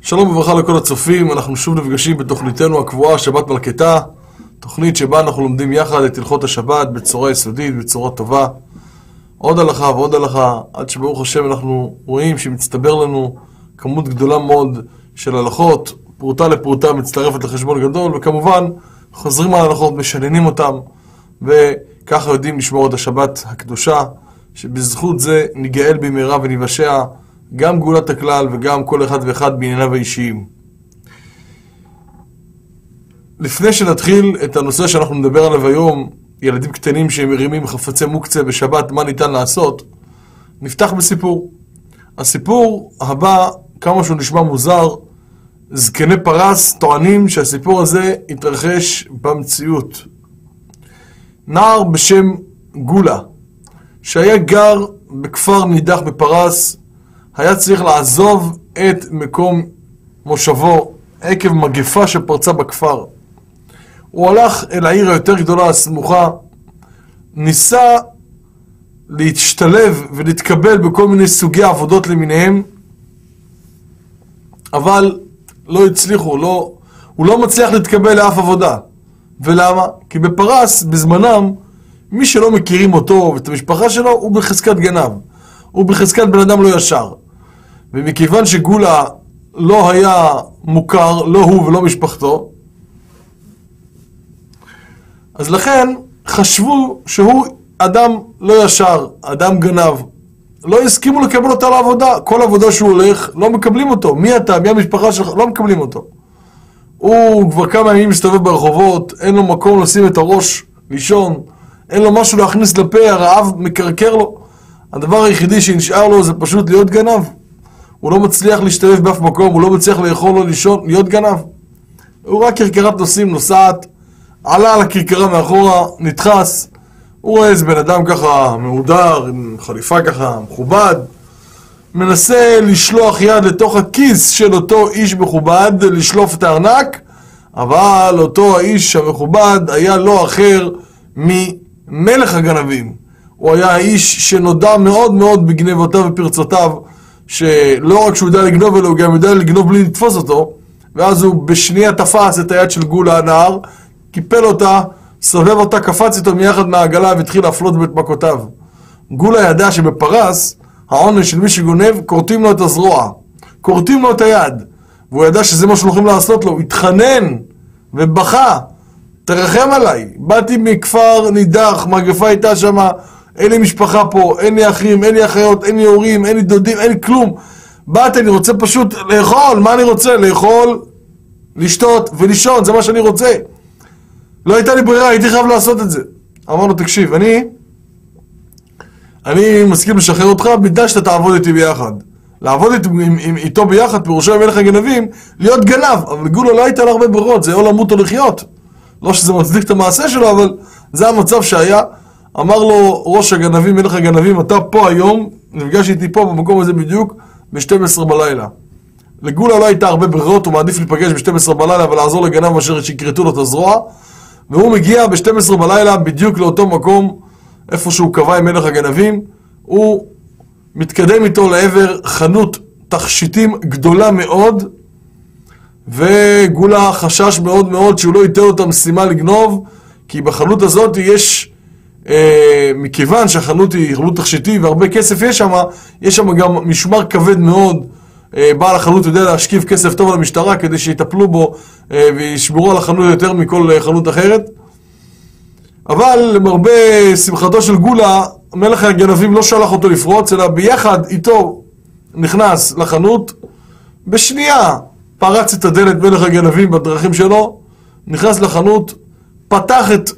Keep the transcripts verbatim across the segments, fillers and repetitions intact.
שלום וברכה לכל הצופים, אנחנו שוב נפגשים בתוכניתנו הקבועה שבת מלכתה, תוכנית שבה אנחנו לומדים יחד את הלכות השבת בצורה יסודית, בצורה טובה, עוד הלכה ועוד הלכה, עד שברוך השם אנחנו רואים שמצטבר לנו כמות גדולה מאוד של הלכות, פרוטה לפרוטה מצטרפת לחשבון גדול, וכמובן חוזרים על הלכות, משננים אותם, וככה יודעים לשמור את השבת הקדושה, שבזכות זה ניגאל במהרה וניוושע, גם גאולת הכלל וגם כל אחד ואחד בענייניו האישיים. לפני שנתחיל את הנושא שאנחנו נדבר עליו היום, ילדים קטנים שהם מרימים חפצי מוקצה בשבת, מה ניתן לעשות? נפתח בסיפור. הסיפור הבא, כמה שהוא נשמע מוזר, זקני פרס טוענים שהסיפור הזה התרחש במציאות. נער בשם גולה, שהיה גר בכפר נידח בפרס, היה צריך לעזוב את מקום מושבו עקב מגפה שפרצה בכפר. הוא הלך אל העיר היותר גדולה הסמוכה, ניסה להשתלב ולהתקבל בכל מיני סוגי עבודות למיניהם, אבל לא הצליחו, לא, הוא לא מצליח להתקבל לאף עבודה. ולמה? כי בפרס בזמנם מי שלא מכירים אותו ואת המשפחה שלו הוא בחזקת גנב, הוא בחזקת בן אדם לא ישר. ומכיוון שגולה לא היה מוכר, לא הוא ולא משפחתו, אז לכן חשבו שהוא אדם לא ישר, אדם גנב. לא הסכימו לקבל אותה לעבודה. כל עבודה שהוא הולך, לא מקבלים אותו. מי אתה? מי המשפחה שלך? לא מקבלים אותו. הוא כבר כמה ימים מסתובב ברחובות, אין לו מקום לשים את הראש, לישון, אין לו משהו להכניס לפה, הרעב מקרקר לו. הדבר היחידי שנשאר לו זה פשוט להיות גנב. הוא לא מצליח להשתלב באף מקום, הוא לא מצליח לאכול או לישון, להיות גנב. הוא רק קרקרת נוסעים, נוסעת, עלה על הקרקרה מאחורה, נדחס. הוא רואה איזה בן אדם ככה מהודר, עם חליפה ככה מכובד, מנסה לשלוח יד לתוך הכיס של אותו איש מכובד, לשלוף את הארנק, אבל אותו האיש המכובד היה לא אחר ממלך הגנבים. הוא היה האיש שנודע מאוד מאוד בגנבותיו ופרצותיו, שלא רק שהוא יודע לגנוב אלא הוא גם יודע לגנוב בלי לתפוס אותו, ואז הוא בשנייה תפס את היד של גולה הנער, קיפל אותה, סובב אותה, קפץ איתו מיחד מהעגלה והתחיל להפלות בית מכותיו. גולה ידע שבפרס העונש של מי שגונב, קורטים לו את הזרוע, קורטים לו את היד, והוא ידע שזה מה שהולכים לעשות לו. הוא התחנן ובכה, תרחם עליי, באתי מכפר נידח, מגפה הייתה שם, אין לי משפחה פה, אין לי אחים, אין לי אחיות, אין לי הורים, אין לי דודים, אין לי כלום. באתי, אני רוצה פשוט לאכול. מה אני רוצה? לאכול, לשתות ולישון, זה מה שאני רוצה. לא הייתה לי ברירה, הייתי חייב לעשות את זה. אמרנו, תקשיב, אני אני מסכים לשחרר אותך, בדע שאתה תעבוד איתי ביחד. לעבוד איתי, עם, עם, איתו ביחד, פירושו עם מלך הגנבים, להיות גנב. אבל גולה לא הייתה לה הרבה ברירות, זה או למות או לחיות. לא שזה מצדיק את המעשה שלו, אבל זה המצב שהיה. אמר לו ראש הגנבים, מלך הגנבים, אתה פה היום, נפגש איתי פה במקום הזה בדיוק, ב-שתים עשרה בלילה. לגולה לא הייתה הרבה ברירות, הוא מעדיף להיפגש ב-שתים עשרה בלילה ולעזור לגנב אשר שיקרטו לו את הזרוע. והוא מגיע ב-שתים עשרה בלילה בדיוק לאותו מקום, איפה שהוא קבע עם מלך הגנבים. הוא מתקדם איתו לעבר חנות תכשיטים גדולה מאוד, וגולה חשש מאוד מאוד שהוא לא ייתן לו את המשימה לגנוב, כי בחנות הזאת יש, אה, מכיוון שהחנות היא חנות תכשיטים והרבה כסף יש שם, יש שם גם משמר כבד מאוד. אה, בעל החנות יודע להשכיב כסף טוב על המשטרה כדי שיטפלו בו אה, וישמרו על החנות יותר מכל אה, חנות אחרת. אבל למרבה שמחתו של גולה, מלך הגנבים לא שלח אותו לפרוץ, אלא ביחד איתו נכנס לחנות. בשנייה פרץ את הדלת מלך הגנבים בדרכים שלו, נכנס לחנות, פתח את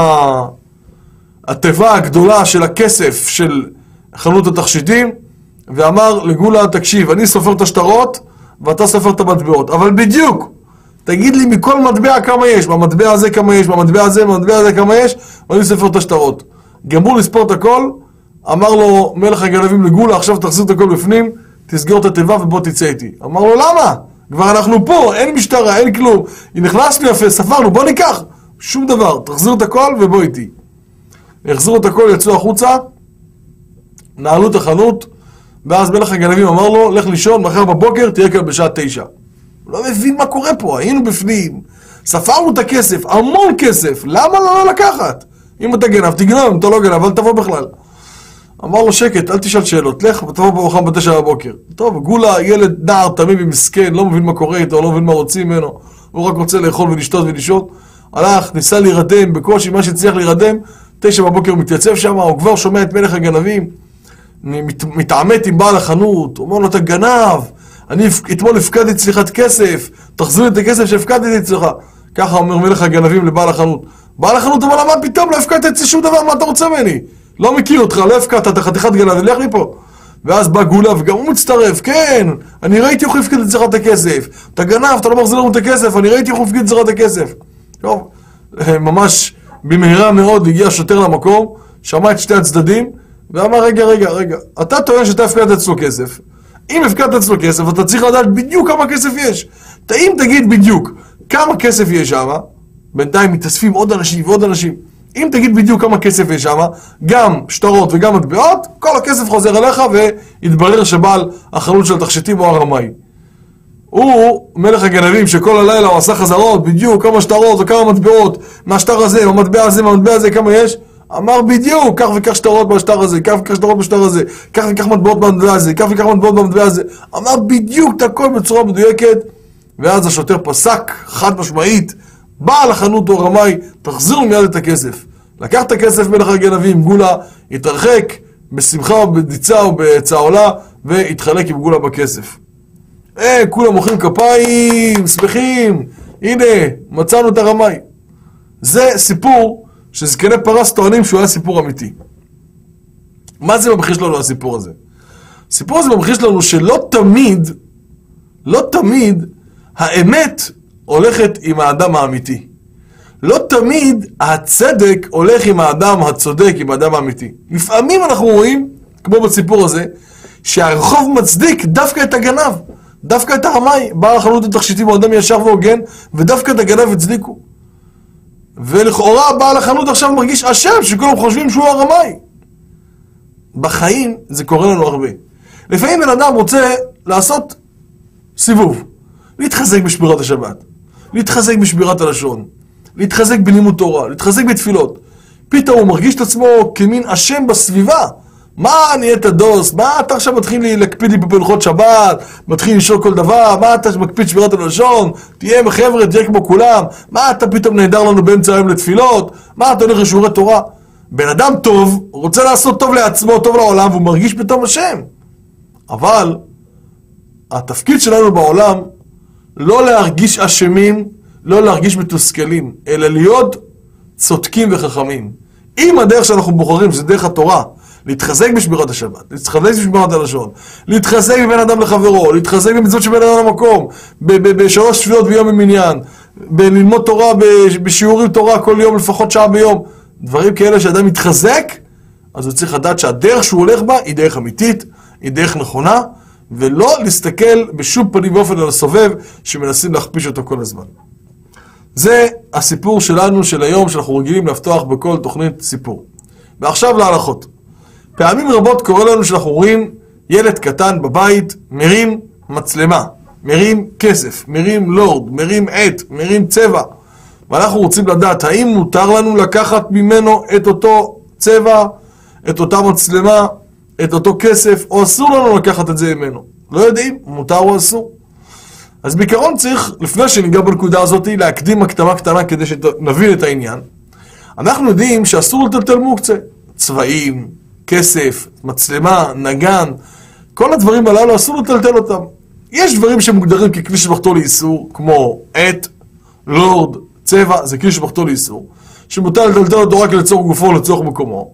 התיבה הגדולה של הכסף של חנות התכשיטים, ואמר לגולה, תקשיב, אני סופר את השטרות ואתה סופר את המטבעות, אבל בדיוק תגיד לי מכל מטבע כמה יש, במטבע הזה כמה יש, במטבע הזה, במטבע הזה כמה יש, ואני סופר את השטרות. גמרו לספור את הכל, אמר לו מלך הגנבים לגולה, עכשיו תחזיר את הכל בפנים, תסגור את התיבה ובוא תצא איתי. אמר לו, למה? כבר אנחנו פה, אין משטרה, אין כלום. היא נכנסנו יפה, ספרנו, בוא ניקח. שום דבר, תחזיר את הכל ובוא איתי. החזירו את הכל, יצאו החוצה, נעלו את החנות, ואז מלך הגנבים אמר לו, לך לישון, מחר בבוקר תהיה כאן בשעה תשע. הוא לא מבין מה קורה פה, היינו בפנים, ספרנו את הכסף, המון כסף, למה לא לקחת? אם אתה גנב, תגנב, אם אתה לא גנב, אל תבוא בכלל. אמר לו שקט, אל תשאל שאלות, לך ותבוא ברוחם בתשע בבוקר. טוב, גולה, ילד נער תמים ומסכן, לא מבין מה קורה איתו, לא מבין מה רוצים ממנו, הוא רק רוצה לאכול ולשתות ולישון. הלך, ניסה להירדם, בקושי מה שצריך להירדם, תשע בבוקר הוא מתייצב שם, הוא כבר שומע את מלך הגנבים, מת, מתעמת עם בעל החנות, הוא אומר לו, אתה גנב, אני אתמול הפקדתי אצלך כסף, תחזיר את הכסף שהפקדתי אצלך. ככה אומר מלך הגנבים לבעל החנות. בעל החנות אומר, מה פתאום, לא הפקדתי אצלי שום דבר, מה אתה רוצה ממני? לא מכיר אותך, לא הפקדת, אתה חתיכת גנב, לך מפה. ואז בא גולה וגם הוא מצטרף, כן, אני ראיתי איך הוא הפקד אצלך את הכסף. אתה גנב, אתה לא מחזיר לנו את הכסף, אני ראיתי איך הוא הפקד אצלך את הכסף. טוב, ממש במהירה מאוד הגיע שוטר למקום, שמע את שתי הצדדים, ואמר, רגע, רגע, רגע, אתה טוען שאתה הפקדת אצלו כסף. אם הפקדת אצלו כסף, אתה צריך לדעת בדיוק כמה כסף יש. אם תגיד בדיוק כמה כסף יש שם, בינתיים מתאספים עוד אנשים ועוד אנשים. אם תגיד בדיוק כמה כסף יש שם, גם שטרות וגם מטבעות, כל הכסף חוזר אליך ויתברר שבעל החנות של התכשיטים הוא הרמאי. הוא מלך הגנבים שכל הלילה הוא עשה חזרות, בדיוק כמה שטרות וכמה מטבעות, מהשטר הזה, מהמטבע הזה, מהמטבע הזה, כמה יש? אמר בדיוק, כך וכך שטרות בשטר הזה, כך וכך שטרות בשטר הזה, כך וכך מטבעות במטבע הזה, כך וכך מטבעות במטבע הזה. אמר בדיוק את הכל בצורה מדויקת, ואז השוטר פסק, חד משמעית, בעל החנות הוא הרמאי, תחזירו מיד את הכסף. לקח את הכסף מלך הגנבים, גולה, התרחק בשמחה או בדיצה או בצהולה, והתחלק עם גולה בכסף. אה, כולם מוחאים כפיים, שמחים, הנה, מצאנו את הרמאי. זה סיפור שזקני פרס טוענים שהוא היה סיפור אמיתי. מה זה ממחיש לנו הסיפור הזה? הסיפור הזה ממחיש לנו שלא תמיד, לא תמיד, האמת הולכת עם האדם האמיתי. לא תמיד הצדק הולך עם האדם הצודק, עם האדם האמיתי. לפעמים אנחנו רואים, כמו בסיפור הזה, שהרחוב מצדיק דווקא את הגנב, דווקא את הרמאי, בעל החנות התכשיטים הוא אדם ישר והוגן, ודווקא את הגנב הצדיקו. ולכאורה בעל החנות עכשיו מרגיש אשם, שכולם חושבים שהוא הרמאי. בחיים זה קורה לנו הרבה. לפעמים בן אדם רוצה לעשות סיבוב, להתחזק בשמירת השבת, להתחזק בשמירת הלשון, להתחזק בלימוד תורה, להתחזק בתפילות. פתאום הוא מרגיש את עצמו כמין אשם בסביבה. מה נהיית דוס? מה אתה עכשיו מתחיל להקפיד לי בפלחות שבת? מתחיל לשאול כל דבר? מה אתה מקפיד שמירת הלשון? תהיה מחבר'ה, תהיה כמו כולם. מה אתה פתאום נהדר לנו באמצע היום לתפילות? מה אתה הולך לשיעורי תורה? בן אדם טוב, רוצה לעשות טוב לעצמו, טוב לעולם, והוא מרגיש פתאום אשם. אבל התפקיד שלנו בעולם לא להרגיש אשמים, לא להרגיש מתוסכלים, אלא להיות צודקים וחכמים. אם הדרך שאנחנו בוחרים זה דרך התורה, להתחזק בשמירת השבת, להתחזק בשמירת הלשון, להתחזק מבין אדם לחברו, להתחזק במצוות שבין אדם למקום, בשלוש תפילות ביום במניין, בללמוד תורה, בשיעורים תורה כל יום לפחות שעה ביום, דברים כאלה שאדם מתחזק, אז הוא צריך לדעת שהדרך שהוא הולך בה היא דרך אמיתית, היא דרך נכונה, ולא להסתכל בשום פנים ואופן על הסובב שמנסים להכפיש אותו כל הזמן. זה הסיפור שלנו של היום שאנחנו רגילים לפתוח בכל תוכנית סיפור. ועכשיו להלכות. פעמים רבות קורה לנו שאנחנו רואים ילד קטן בבית מרים מצלמה, מרים כסף, מרים לורד, מרים עט, מרים צבע. ואנחנו רוצים לדעת האם מותר לנו לקחת ממנו את אותו צבע, את אותה מצלמה, את אותו כסף, או אסור לנו לקחת את זה ממנו. לא יודעים, מותר או אסור. אז בעיקרון צריך, לפני שניגע בנקודה הזאת, להקדים הקדמה קטנה כדי שנבין את העניין. אנחנו יודעים שאסור לטלטל מוקצה. צבעים, כסף, מצלמה, נגן, כל הדברים הללו אסור לטלטל אותם. יש דברים שמוגדרים ככלי שבחתו לאיסור, כמו עט, לורד, צבע, זה כלי שבחתו לאיסור, שמותר לטלטל אותו רק לצורך גופו או לצורך מקומו.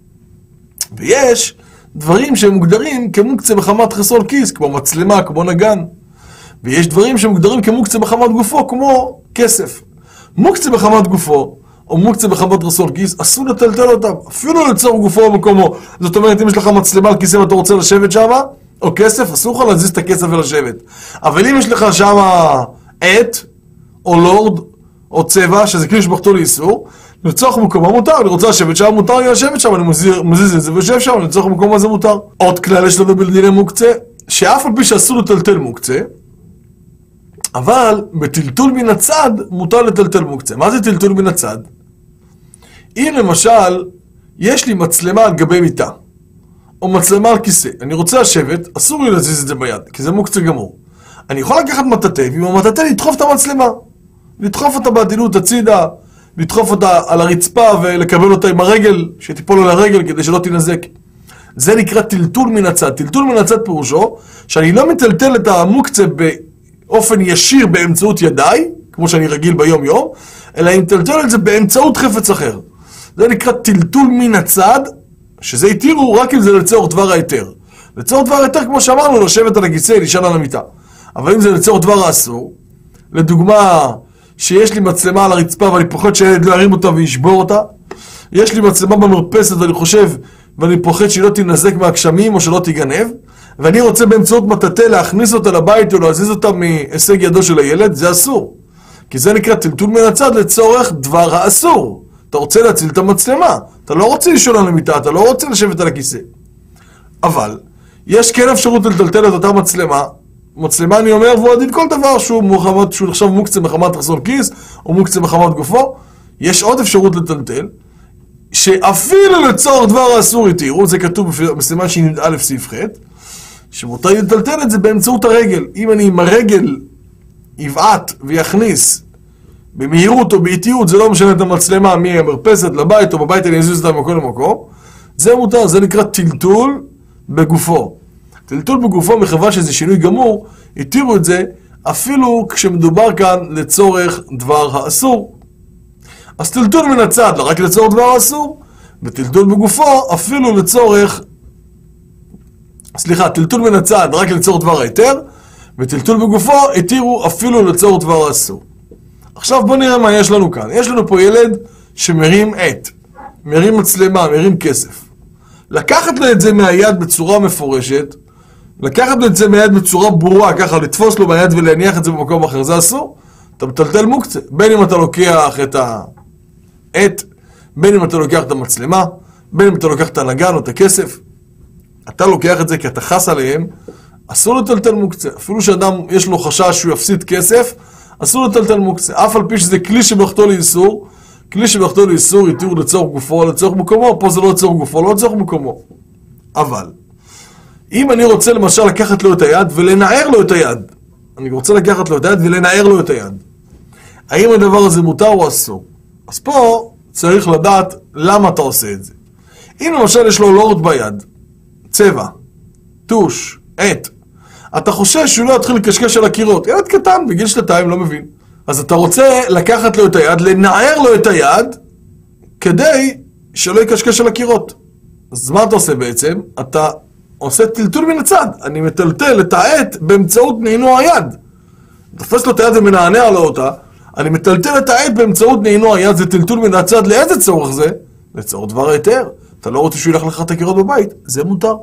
ויש דברים שמוגדרים כמוקצה בחמת חסרון כיס, כמו מצלמה, כמו נגן. ויש דברים שמוגדרים כמוקצה בחמת גופו, כמו כסף. מוקצה בחמת גופו, או מוקצה בחמת חסרון כיס, אסור לטלטל אותם, אפילו לצורך גופו או מקומו. זאת אומרת, אם יש לך מצלמה על כיסא ואתה רוצה לשבת שם, או כסף, אסור לך להזיז את הכסף ולשבת. אבל אם יש לך שם עט, או לורד, או צבע, שזה כלי שבחתו לאיסור, לצורך מקומו מותר, אני רוצה לשבת שם, מותר לי לשבת שם, אני מזיז את זה ויושב שם, לצורך מקומו זה מותר. עוד כלל יש לנו בדיני מוקצה, שאף על פי שאסור לטלטל מוקצה, אבל בטלטול מן הצד מותר לטלטל מוקצה. מה זה טלטול מן הצד? אם למשל יש לי מצלמה על גבי מיטה, או מצלמה על כיסא, אני רוצה לשבת, אסור לי להזיז את זה ביד, כי זה מוקצה גמור. אני יכול לקחת מטאטא, ועם המטאטא לדחוף את המצלמה. לדחוף אותה בעדינות הצידה, לדחוף אותה על הרצפה ולקבל אותה עם הרגל, שתיפול על הרגל כדי שלא תינזק. זה נקרא טלטול מן הצד. טלטול מן הצד פירושו שאני לא מטלטל את המוקצה באופן ישיר באמצעות ידיי, כמו שאני רגיל ביום יום, אלא אני מטלטל את זה באמצעות חפץ אחר. זה נקרא טלטול מן הצד, שזה התירו רק אם זה לצורך דבר ההיתר. לצורך דבר ההיתר, כמו שאמרנו, לשבת על הכיסא, לישון על המיטה. אבל אם זה לצורך דבר האסור, לדוגמה, שיש לי מצלמה על הרצפה ואני פוחד שהילד לא ירים אותה וישבור אותה, יש לי מצלמה במרפסת ואני חושב, ואני פוחד שהיא לא תינזק מהגשמים או שלא תיגנב, ואני רוצה באמצעות מטאטא להכניס אותה לבית או להזיז אותה מהישג ידו של הילד, זה אסור. כי זה נקרא טלטול מן הצד לצורך דבר האסור. אתה רוצה להציל את המצלמה, אתה לא רוצה לישון על המיטה, אתה לא רוצה לשבת על הכיסא. אבל יש כן אפשרות לטלטל את אותה מצלמה, מצלמה אני אומר, והוא עדין כל דבר שהוא, מוחמד, שהוא נחשב מוקצה מחמת חסון כיס, או מוקצה מחמת גופו. יש עוד אפשרות לטלטל, שאפילו לצורך דבר האסור התירו, זה כתוב בסימן שנ"א סעיף ח', שמותר לטלטל את זה באמצעות הרגל. אם אני עם הרגל יבעט ויכניס במהירות או באיטיות, זה לא משנה את המצלמה מהמרפסת לבית, או בבית אני אזיז אותה ממקום למקום, זה מותר, זה נקרא טלטול בגופו. טלטול בגופו מחווה שזה שינוי גמור, התירו את זה אפילו כשמדובר כאן לצורך דבר האסור. אז טלטול מן הצד לא רק לצורך דבר האסור, וטלטול בגופו אפילו לצורך, סליחה, טלטול מן הצד רק לצורך דבר ההיתר, וטלטול בגופו התירו אפילו לצורך דבר האסור. עכשיו בוא נראה מה יש לנו כאן. יש לנו פה ילד שמרים עט, מרים מצלמה, מרים כסף. לקחת לו את זה מהיד בצורה מפורשת, לקחת לו את זה מהיד בצורה ברורה, ככה לתפוס לו מהיד ולהניח את זה במקום אחר, זה אסור. אתה מטלטל מוקצה. בין אם אתה לוקח את העט, בין אם אתה לוקח את המצלמה, בין אם אתה לוקח את הנגן או את הכסף. אתה לוקח את זה כי אתה חס עליהם, אסור לטלטל מוקצה. אפילו שאדם יש לו חשש שהוא יפסיד כסף, אסור לטלטל מוקצה. אף על פי שזה כלי שבלכתו לאיסור, כלי שבלכתו לאיסור יתירו לצורך גופו או לצורך מקומו, פה זה לא לצורך גופו, לא לצורך מקומו. אבל, אם אני רוצה למשל לקחת לו את היד ולנער לו את היד, אני רוצה לקחת לו את היד ולנער לו את היד, האם הדבר הזה מותר או אסור? אז פה צריך לדעת למה אתה עושה את זה. אם למשל יש לו לורד ביד, צבע, טוש, עט, אתה חושש שהוא לא יתחיל לקשקש על הקירות. ילד קטן, בגיל שנתיים, לא מבין. אז אתה רוצה לקחת לו את היד, לנער לו את היד, כדי שלא יקשקש על הקירות. אז מה אתה עושה בעצם? אתה עושה טלטול מן הצד. אני מטלטל את העט באמצעות נענוע היד. תופס לו את היד ומנענע לו אותה, אני מטלטל את העט באמצעות נענוע היד, זה טלטול מן הצד. לאיזה צורך זה? לצורך דבר היתר. אתה לא רוצה שהוא ילך לך את הקירות בבית, זה מותר.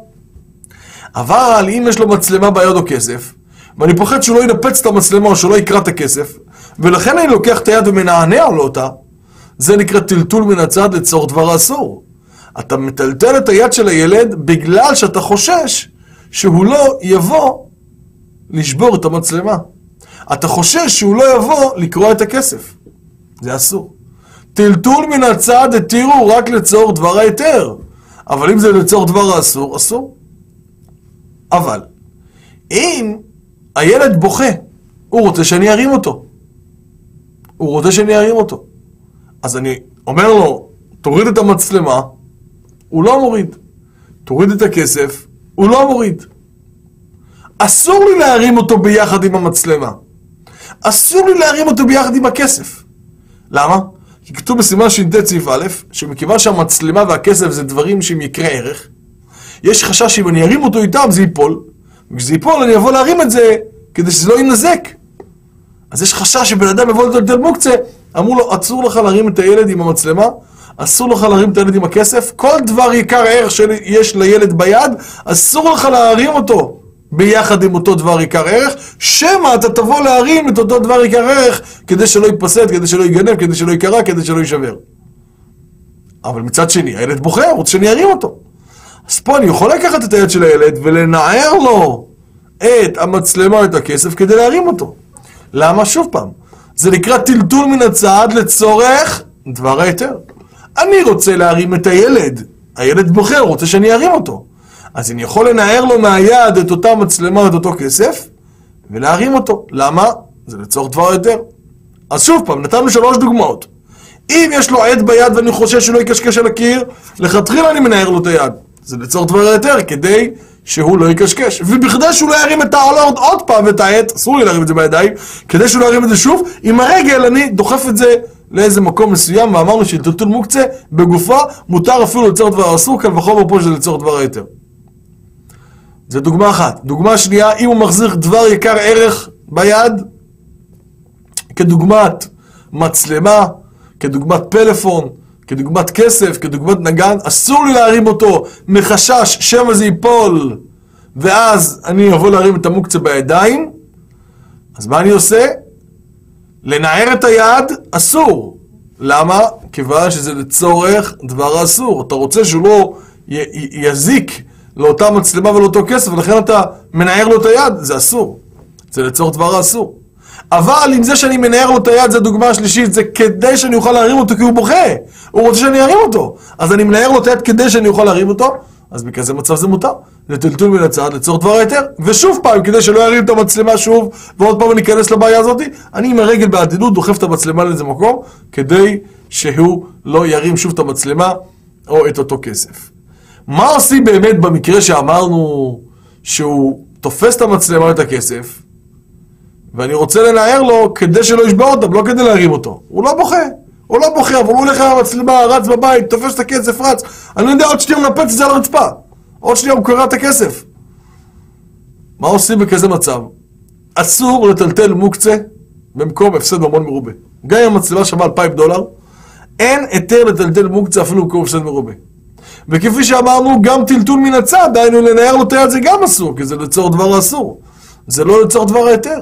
אבל אם יש לו מצלמה ביד או כסף, ואני פוחד שהוא לא ינפץ את המצלמה או שלא יקרא את הכסף, ולכן אני לוקח את היד ומנענע לו אותה, זה נקרא טלטול מן הצד לצורך דבר האסור. אתה מטלטל את היד של הילד בגלל שאתה חושש שהוא לא יבוא לשבור את המצלמה. אתה חושש שהוא לא יבוא לקרוא את הכסף. זה אסור. טלטול מן הצד התירו רק לצורך דבר ההיתר. אבל אם זה לצורך דבר האסור, אסור. אבל, אם הילד בוכה, הוא רוצה שאני ארים אותו. הוא רוצה שאני ארים אותו. אז אני אומר לו, תוריד את המצלמה, הוא לא מוריד. תוריד את הכסף, הוא לא מוריד. אסור לי להרים אותו ביחד עם המצלמה. אסור לי להרים אותו ביחד עם הכסף. למה? כי כתוב בסימן ש"ט סעיף א', שמכיוון שהמצלמה והכסף זה דברים שהם יקרי ערך, יש חשש שאם אני ארים אותו איתם זה ייפול, וכשזה ייפול אני אבוא להרים את זה כדי שזה לא ינזק. אז יש חשש שבן אדם יבוא לטלטל מוקצה, אמרו לו, אסור לך להרים את הילד עם המצלמה, אסור לך להרים את הילד עם הכסף, כל דבר יקר ערך שיש לילד ביד, אסור לך להרים אותו ביחד עם אותו דבר יקר ערך, שמה אתה תבוא להרים את אותו דבר יקר ערך כדי שלא ייפסד, כדי שלא ייגנב, כדי שלא יקרה, כדי שלא יישבר. אבל מצד שני, הילד בוחר, רוצה שאני ארים אותו. אז פה אני יכול לקחת את היד של הילד ולנער לו את המצלמה, את הכסף, כדי להרים אותו. למה? שוב פעם, זה נקרא טלטול מן הצד לצורך דבר ההיתר. אני רוצה להרים את הילד, הילד בוחר, רוצה שאני ארים אותו. אז אני יכול לנער לו מהיד את אותה מצלמה, את אותו כסף, ולהרים אותו. למה? זה לצורך דבר ההיתר. אז שוב פעם, נתנו שלוש דוגמאות. אם יש לו עד ביד ואני חושש שלא יקשקש על הקיר, לכתחילה אני מנער לו את היד. זה לצורך דבר ההיתר, כדי שהוא לא יקשקש. ובכדי שהוא לא ירים את העולרד עוד פעם ואת העד, אסור לי להרים את זה בידיים, כדי שהוא לא ירים את זה שוב, עם הרגל אני דוחף את זה לאיזה מקום מסוים, ואמרנו שטלטול מוקצה בגופה מותר אפילו לצורך דבר אסור, כאן וחומר פה שזה לצורך דבר ההיתר. זה דוגמה אחת. דוגמה שנייה, אם הוא מחזיק דבר יקר ערך ביד, כדוגמת מצלמה, כדוגמת פלאפון, כדוגמת כסף, כדוגמת נגן, אסור לי להרים אותו מחשש שמא זה ייפול, ואז אני אבוא להרים את המוקצה בידיים. אז מה אני עושה? לנער את היד אסור. למה? כיוון שזה לצורך דבר אסור. אתה רוצה שהוא לא י- י- יזיק לאותה מצלמה ולאותו כסף, ולכן אתה מנער לו את היד, זה אסור. זה לצורך דבר אסור. אבל עם זה שאני מנער לו את היד, זה הדוגמה השלישית, זה כדי שאני אוכל להרים אותו, כי הוא בוכה. הוא רוצה שאני ארים אותו. אז אני מנער לו את היד כדי שאני אוכל להרים אותו, אז בכזה מצב זה מותר. זה טלטול מן הצד לצורך דבר ההיתר. ושוב פעם, כדי שלא ירים את המצלמה שוב, ועוד פעם אני אכנס לבעיה הזאת, אני עם הרגל בעדינות דוחף את המצלמה לאיזה מקום, כדי שהוא לא ירים שוב את המצלמה או את אותו כסף. מה עושים באמת במקרה שאמרנו שהוא תופס את המצלמה את הכסף, ואני רוצה לנער לו כדי שלא ישבר אותם, לא כדי להרים אותו. הוא לא בוכה, הוא לא בוכה, אבל הוא הולך על המצלמה, רץ בבית, תופס את הכסף, רץ. אני לא יודע, עוד שנייה הוא נפץ את זה על הרצפה. עוד שנייה הוא קורא את הכסף. מה עושים בכזה מצב? אסור לטלטל מוקצה במקום הפסד ממון מרובה. גם אם המצלמה שווה אלפיים דולר, אין היתר לטלטל מוקצה אפילו במקום הפסד מרובה. וכפי שאמרנו, גם טלטול מן הצד, דיינו לנער לו את היד, זה גם אסור, כי זה לצורך דבר אסור. זה לא לצורך דבר ההיתר.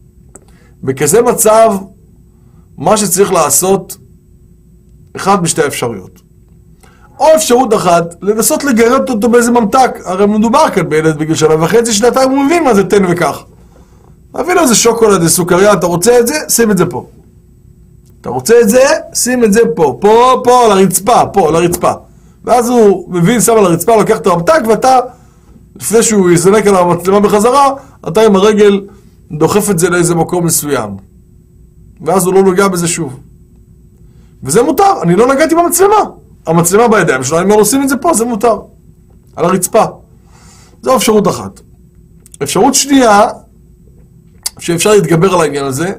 בכזה מצב, מה שצריך לעשות, אחד משתי אפשרויות. או אפשרות אחת, לנסות לגרד אותו באיזה ממתק. הרי מדובר כאן בילד בגיל שנה וחצי, שנתיים, הוא מבין מה זה תן וכך. להביא לו איזה שוקולד, איזה סוכריה, אתה רוצה את זה? שים את זה פה. אתה רוצה את זה? שים את זה פה. פה, פה, על הרצפה, פה, על הרצפה. ואז הוא מבין, שם על הרצפה, לוקח את הממתק, ואתה, לפני שהוא יזנק על המצלמה בחזרה, אתה עם הרגל דוחף את זה לאיזה מקום מסוים. ואז הוא לא נוגע בזה שוב. וזה מותר, אני לא נגעתי במצלמה. המצלמה בידיים שלו, אני אומר, עושים את זה פה, זה מותר. על הרצפה. זו אפשרות אחת. אפשרות שנייה, שאפשר להתגבר על העניין הזה,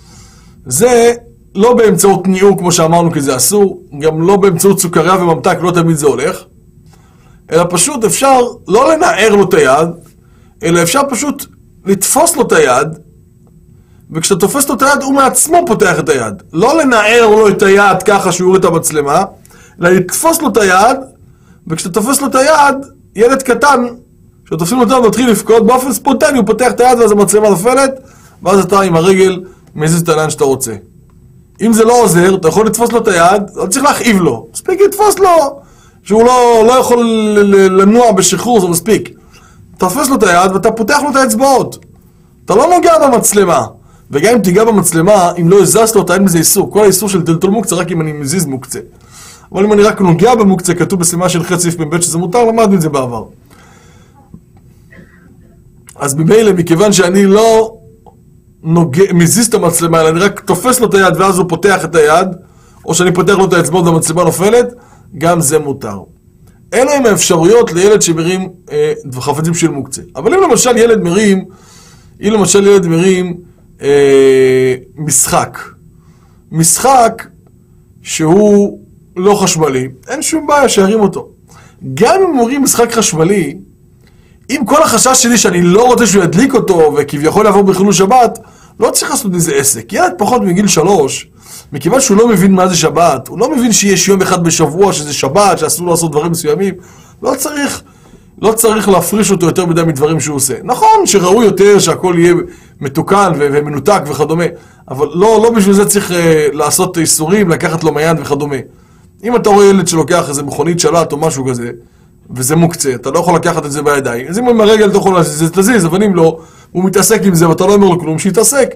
זה לא באמצעות ניעור, כמו שאמרנו, כי זה אסור, גם לא באמצעות סוכריה וממתק, לא תמיד זה הולך, אלא פשוט אפשר לא לנער לו את היד, אלא אפשר פשוט לתפוס לו את היד, וכשאתה תופס לו את היד, הוא מעצמו פותח את היד. לא לנער לו את היד ככה שהוא יוריד את המצלמה, אלא לתפוס לו את היד, וכשאתה תופס לו את היד, ילד קטן, כשתופסים לו את היד, מתחיל לפקוד, באופן ספונטני הוא פותח את היד, ואז המצלמה נופלת, ואז אתה עם הרגל מזיז את העניין שאתה רוצה. אם זה לא עוזר, אתה יכול לתפוס לו את היד, לא צריך להכאיב לו. מספיק לתפוס לו, שהוא לא, לא יכול לנוע בשחרור, זה מספיק. תפס לו את היד ואתה פותח לו את האצבעות. אתה לא נוגע במצלמה. וגם אם תיגע במצלמה, אם לא הזזת לו, אתה אין בזה איסור. כל האיסור של טלטול מוקצה, רק אם אני מזיז מוקצה. אבל אם אני רק נוגע במוקצה, כתוב בסימן של ח' סעיף מב' שזה מותר, למדנו את זה בעבר. אז ממילא, מכיוון שאני לא נוגע, מזיז את המצלמה, אלא אני רק תופס לו את היד ואז הוא פותח את היד, או שאני פותח לו את האצבעות והמצלמה נופלת, גם זה מותר. אלה הם האפשרויות לילד שמרים אה, חפצים של מוקצה. אבל אם למשל ילד מרים, אם למשל ילד מרים אה, משחק, משחק שהוא לא חשמלי, אין שום בעיה שירים אותו. גם אם מורים משחק חשמלי, אם כל החשש שלי שאני לא רוצה שהוא ידליק אותו וכביכול יעבור בחילול שבת, לא צריך לעשות מזה עסק. ילד פחות מגיל שלוש, מכיוון שהוא לא מבין מה זה שבת, הוא לא מבין שיש יום אחד בשבוע שזה שבת, שאסור לעשות דברים מסוימים, לא צריך, לא צריך להפריש אותו יותר מדי מדברים שהוא עושה. נכון שראוי יותר שהכל יהיה מתוקן ומנותק וכדומה, אבל לא, לא בשביל זה צריך uh, לעשות איסורים, לקחת לו מיין וכדומה. אם אתה רואה ילד שלוקח איזה מכונית שלט או משהו כזה, וזה מוקצה, אתה לא יכול לקחת את זה בידיים. אז אם עם הרגל אתה יכול להזיז, תזיז, אבל אם לא, הוא מתעסק עם זה ואתה לא אומר לו כלום, שיתעסק.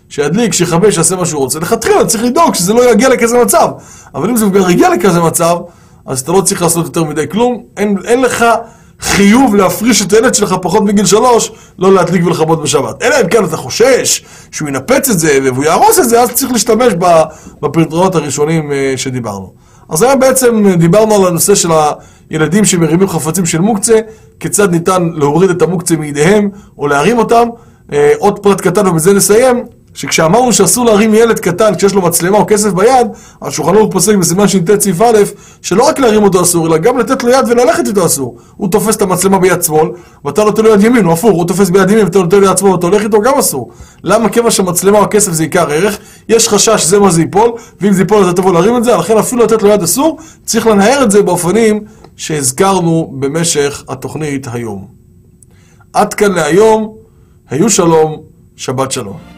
שידליק, שיחבש, שיעשה מה שהוא רוצה. לכתחילה צריך לדאוג שזה לא יגיע לכזה מצב. אבל אם זה כבר יגיע לכזה מצב, אז אתה לא צריך לעשות יותר מדי כלום. אין, אין לך חיוב להפריש את הילד שלך פחות מגיל שלוש, לא להדליק ולכבות בשבת. אלא אם כן אתה חושש שהוא ינפץ את זה והוא יהרוס את זה, אז צריך להשתמש בפתרונות הראשונים שדיברנו. אז היום בעצם דיברנו על הנושא של הילדים שמרימים חפצים של מוקצה, כיצד ניתן להוריד את המוקצה מידיהם או להרים אותם. עוד פרט קטן ובזה נסיים, שכשאמרנו שאסור להרים ילד קטן כשיש לו מצלמה או כסף ביד, אז שולחן ערוך פוסק בסימן ש"ט סעיף א', שלא רק להרים אותו אסור, אלא גם לתת לו יד וללכת איתו אסור. הוא תופס את המצלמה ביד שמאל, ואתה נותן לו יד ימין, הוא הפוך, הוא תופס ביד ימין ואתה נותן לו יד שמאל, ואתה הולך איתו גם אסור. למה? כיוון שהמצלמה או הכסף זה עיקר ערך, יש חשש שזה מה זה ייפול, ואם זה ייפול אז אתה תבוא להרים את זה, לכן אפילו לתת לו יד אסור, צריך לנהר את זה באופנים שהזכרנו במשך התוכנית היום. עד כאן להיום, היו שלום, שבת שלום.